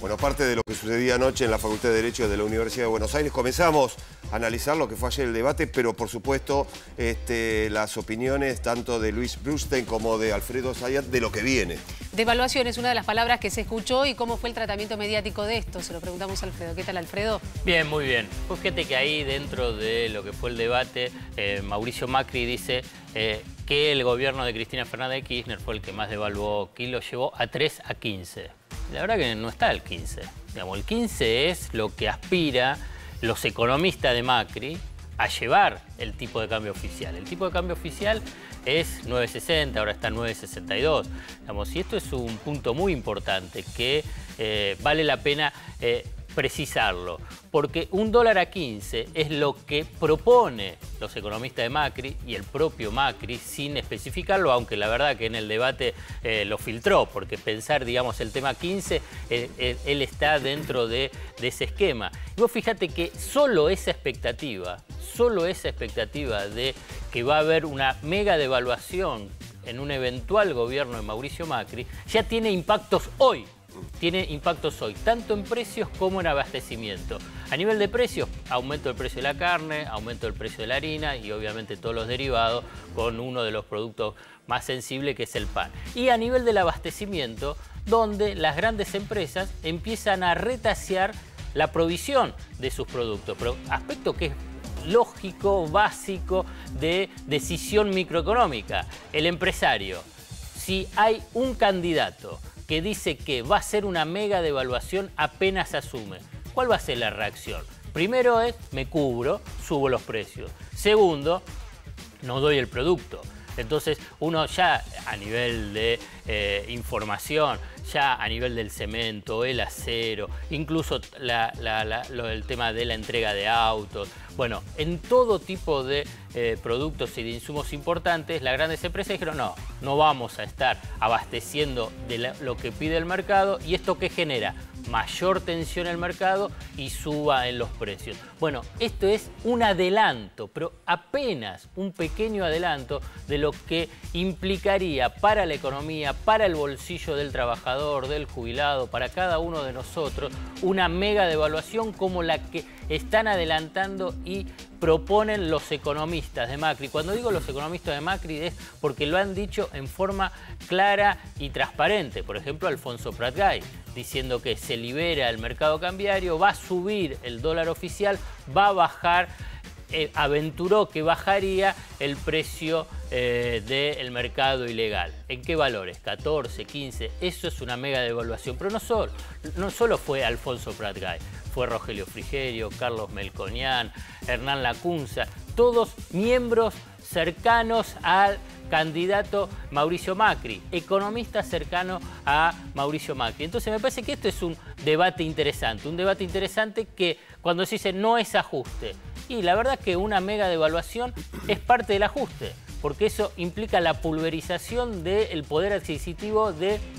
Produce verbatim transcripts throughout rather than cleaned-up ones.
Bueno, parte de lo que sucedía anoche en la Facultad de Derecho de la Universidad de Buenos Aires, comenzamos a analizar lo que fue ayer el debate, pero por supuesto este, las opiniones tanto de Luis Brustein como de Alfredo Zayat de lo que viene. Devaluación es una de las palabras que se escuchó, y cómo fue el tratamiento mediático de esto. Se lo preguntamos a Alfredo. ¿Qué tal, Alfredo? Bien, muy bien. Pues fíjate que ahí dentro de lo que fue el debate, eh, Mauricio Macri dice eh, que el gobierno de Cristina Fernández de Kirchner fue el que más devaluó, que lo llevó a tres a quince. La verdad que no está el quince. Digamos, el quince es lo que aspira los economistas de Macri a llevar el tipo de cambio oficial. El tipo de cambio oficial es nueve sesenta, ahora está nueve sesenta y dos. Digamos, y esto es un punto muy importante que eh, vale la pena eh, precisarlo, porque un dólar a quince es lo que propone los economistas de Macri y el propio Macri sin especificarlo, aunque la verdad que en el debate eh, lo filtró, porque pensar, digamos, el tema quince, eh, eh, él está dentro de, de ese esquema. Y vos fíjate que solo esa expectativa, solo esa expectativa de que va a haber una mega devaluación en un eventual gobierno de Mauricio Macri, ya tiene impactos hoy. Tiene impactos hoy, tanto en precios como en abastecimiento. A nivel de precios, aumento del precio de la carne, aumento del precio de la harina y obviamente todos los derivados, con uno de los productos más sensibles que es el pan. Y a nivel del abastecimiento, donde las grandes empresas empiezan a retasear la provisión de sus productos, pero aspecto que es lógico, básico de decisión microeconómica. El empresario, si hay un candidato que dice que va a ser una mega devaluación apenas asume, ¿cuál va a ser la reacción? Primero es, me cubro, subo los precios. Segundo, no doy el producto. Entonces uno ya a nivel de eh, información, ya a nivel del cemento, el acero, incluso la, la, la, lo, el tema de la entrega de autos, bueno, en todo tipo de eh, productos y de insumos importantes, las grandes empresas dijeron no, no vamos a estar abasteciendo de la, lo que pide el mercado, y esto que genera mayor tensión en el mercado y suba en los precios. Bueno, esto es un adelanto, pero apenas un pequeño adelanto de lo que implicaría para la economía, para el bolsillo del trabajador, del jubilado, para cada uno de nosotros, una mega devaluación como la que están adelantando y proponen los economistas de Macri. Cuando digo los economistas de Macri es porque lo han dicho en forma clara y transparente. Por ejemplo, Alfonso Pratgay, diciendo que se libera el mercado cambiario, va a subir el dólar oficial, va a bajar, eh, aventuró que bajaría el precio eh, del mercado ilegal. ¿En qué valores? catorce, quince, eso es una mega devaluación. Pero no solo, no solo fue Alfonso Pratgay, fue Rogelio Frigerio, Carlos Melconian, Hernán Lacunza, todos miembros cercanos al candidato Mauricio Macri, economista cercano a Mauricio Macri. Entonces me parece que esto es un debate interesante, un debate interesante que cuando se dice no es ajuste, y la verdad que una mega devaluación es parte del ajuste, porque eso implica la pulverización del poder adquisitivo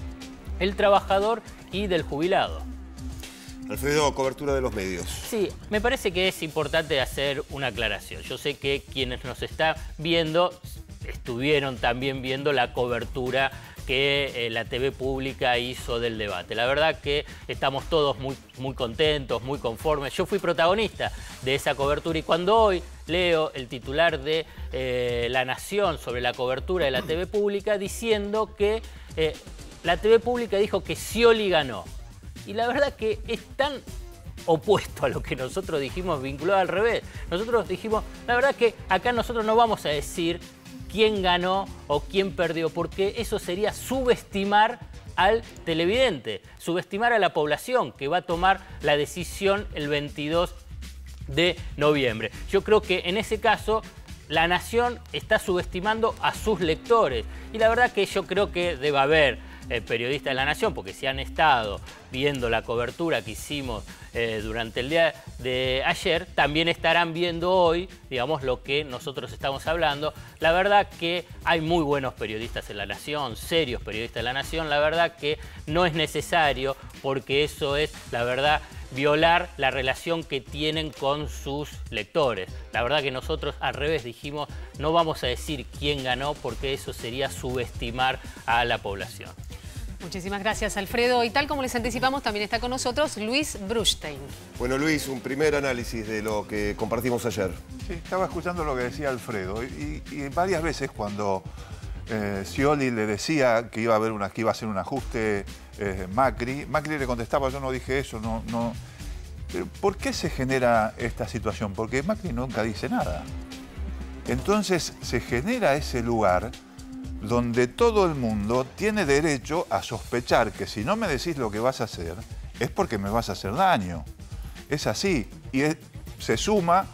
del trabajador y del jubilado. Alfredo, cobertura de los medios. Sí, me parece que es importante hacer una aclaración. Yo sé que quienes nos están viendo estuvieron también viendo la cobertura que eh, la T V pública hizo del debate. La verdad que estamos todos muy, muy contentos, muy conformes. Yo fui protagonista de esa cobertura, y cuando hoy leo el titular de eh, La Nación sobre la cobertura de la T V pública diciendo que eh, la T V pública dijo que Scioli ganó. Y la verdad que es tan opuesto a lo que nosotros dijimos, vinculado al revés. Nosotros dijimos, la verdad que acá nosotros no vamos a decir quién ganó o quién perdió, porque eso sería subestimar al televidente, subestimar a la población que va a tomar la decisión el veintidós de noviembre. Yo creo que en ese caso La Nación está subestimando a sus lectores, y la verdad que yo creo que debe haber Eh, periodistas de La Nación, porque si han estado viendo la cobertura que hicimos eh, durante el día de ayer, también estarán viendo hoy, digamos, lo que nosotros estamos hablando. La verdad que hay muy buenos periodistas en La Nación, serios periodistas de La Nación. La verdad que no es necesario, porque eso es, la verdad, violar la relación que tienen con sus lectores. La verdad que nosotros al revés dijimos, no vamos a decir quién ganó, porque eso sería subestimar a la población. Muchísimas gracias, Alfredo. Y tal como les anticipamos, también está con nosotros Luis Brustein. Bueno, Luis, un primer análisis de lo que compartimos ayer. Sí, estaba escuchando lo que decía Alfredo y, y varias veces cuando eh, Scioli le decía que iba a haber una, que iba a hacer un ajuste eh, Macri, Macri le contestaba: yo no dije eso, no, no. Pero ¿por qué se genera esta situación? Porque Macri nunca dice nada. Entonces se genera ese lugar donde todo el mundo tiene derecho a sospechar que si no me decís lo que vas a hacer, es porque me vas a hacer daño. Es así. Y es, se suma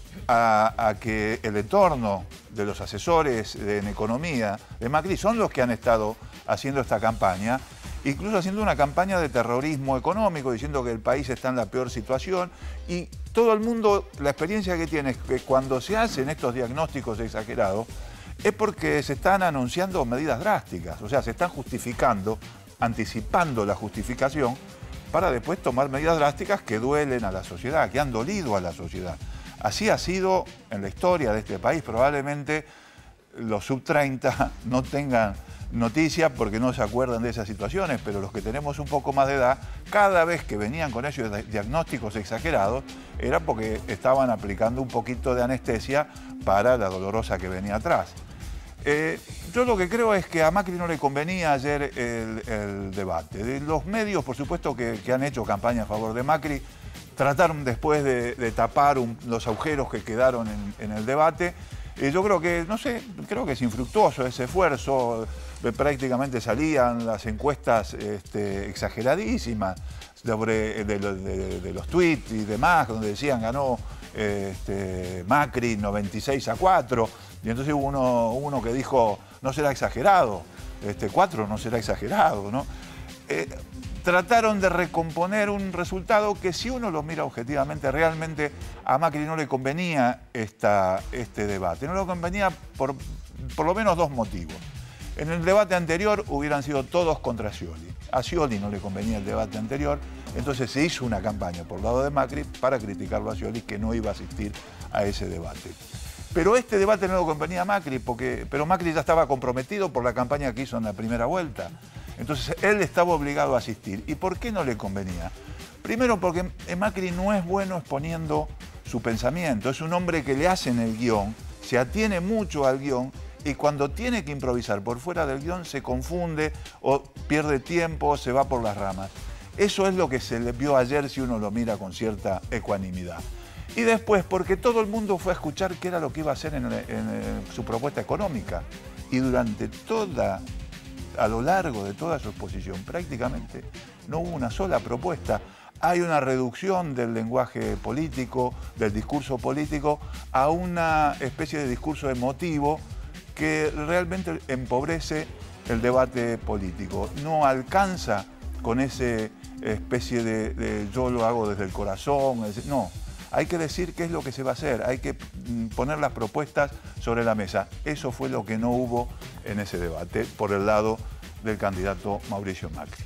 a, a que el entorno de los asesores de, en economía de Macri son los que han estado haciendo esta campaña, incluso haciendo una campaña de terrorismo económico, diciendo que el país está en la peor situación. Y todo el mundo, la experiencia que tiene es que cuando se hacen estos diagnósticos exagerados, es porque se están anunciando medidas drásticas, o sea, se están justificando, anticipando la justificación para después tomar medidas drásticas que duelen a la sociedad, que han dolido a la sociedad. Así ha sido en la historia de este país. Probablemente los sub treinta no tengan noticias porque no se acuerdan de esas situaciones, pero los que tenemos un poco más de edad, cada vez que venían con esos diagnósticos exagerados, era porque estaban aplicando un poquito de anestesia para la dolorosa que venía atrás. Eh, yo lo que creo es que a Macri no le convenía ayer el, el debate. De los medios, por supuesto, que, que han hecho campaña a favor de Macri, trataron después de, de tapar un, los agujeros que quedaron en, en el debate. Eh, yo creo que, no sé, creo que es infructuoso ese esfuerzo. Eh, prácticamente salían las encuestas este, exageradísimas sobre, de, de, de los tweets y demás, donde decían ganó este, Macri noventa y seis a cuatro. Y entonces hubo uno, uno que dijo, no será exagerado, este, cuatro no será exagerado, ¿no? Eh, trataron de recomponer un resultado que, si uno lo mira objetivamente, realmente a Macri no le convenía esta, este debate. No le convenía por, por lo menos dos motivos. En el debate anterior hubieran sido todos contra Scioli. A Scioli no le convenía el debate anterior, entonces se hizo una campaña por el lado de Macri para criticarlo a Scioli, que no iba a asistir a ese debate. Pero este debate no le convenía a Macri, porque, pero Macri ya estaba comprometido por la campaña que hizo en la primera vuelta. Entonces él estaba obligado a asistir. ¿Y por qué no le convenía? Primero porque Macri no es bueno exponiendo su pensamiento. Es un hombre que le hacen el guión, se atiene mucho al guión, y cuando tiene que improvisar por fuera del guión se confunde o pierde tiempo, se va por las ramas. Eso es lo que se le vio ayer si uno lo mira con cierta ecuanimidad. Y después, porque todo el mundo fue a escuchar qué era lo que iba a hacer en, en, en su propuesta económica. Y durante toda, a lo largo de toda su exposición, prácticamente no hubo una sola propuesta. Hay una reducción del lenguaje político, del discurso político, a una especie de discurso emotivo que realmente empobrece el debate político. No alcanza con esa especie de, de yo lo hago desde el corazón, no. Hay que decir qué es lo que se va a hacer, hay que poner las propuestas sobre la mesa. Eso fue lo que no hubo en ese debate por el lado del candidato Mauricio Macri.